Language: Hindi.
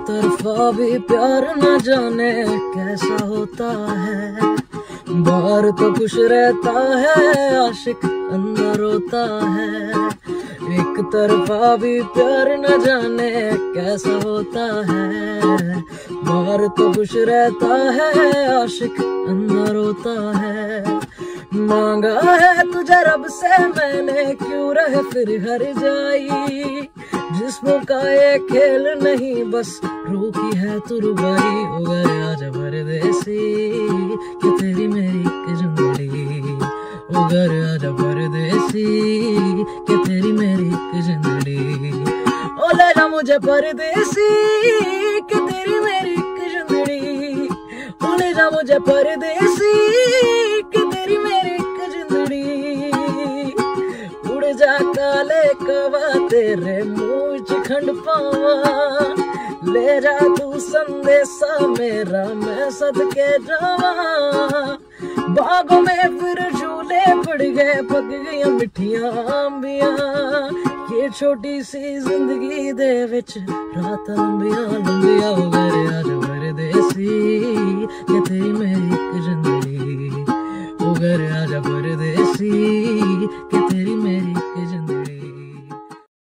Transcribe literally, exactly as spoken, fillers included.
तरफा भी प्यार न जाने कैसा होता है। बाहर तो खुश रहता है, आशिक अंदर होता है। एक तरफा भी प्यार न जाने कैसा होता है। बाहर तो खुश रहता है, आशिक अंदर होता है। मांगा है तुझे रब से मैंने, क्यों रहे फिर हर जाई। जिस्मों का ये खेल नहीं, बस रूह की है तू रुबाई। हो गए आजा परदेसी कि तेरी मेरी एक जिंदड़ी। हो गए आजा परदेसी कि तेरी मेरी एक जिंदड़ी। ओ ले जा मुझे परदेसी कि तेरी मेरी एक जिंदड़ी। ओ ले जा मुझे परदेसी कि तेरी मेरी एक जिंदड़ी। उड़ जा काले कवा तेरे मुँह च खंड पावा। ले जा तू संदेशा मेरा मैं सदके जावा। बागों में फिर झूले पड़ गए, पक गई मिठियां अंबियां। ये छोटी सी जिंदगी दे विच रात लंबियां लंबियां। हो गए आज परदेसी कि तेरी मेरी एक जिंदड़ी। हो गए आज परदेसी कि तेरी मेरी